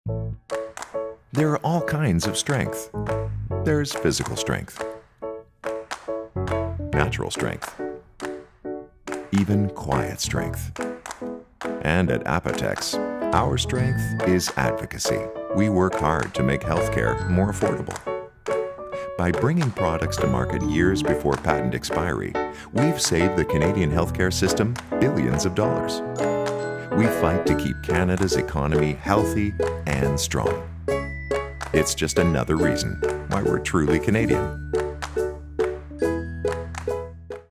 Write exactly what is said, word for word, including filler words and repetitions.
There are all kinds of strength. There's physical strength, natural strength, even quiet strength. And at Apotex, our strength is advocacy. We work hard to make healthcare more affordable. By bringing products to market years before patent expiry, we've saved the Canadian healthcare system billions of dollars. We fight to keep Canada's economy healthy and strong. It's just another reason why we're truly Canadian.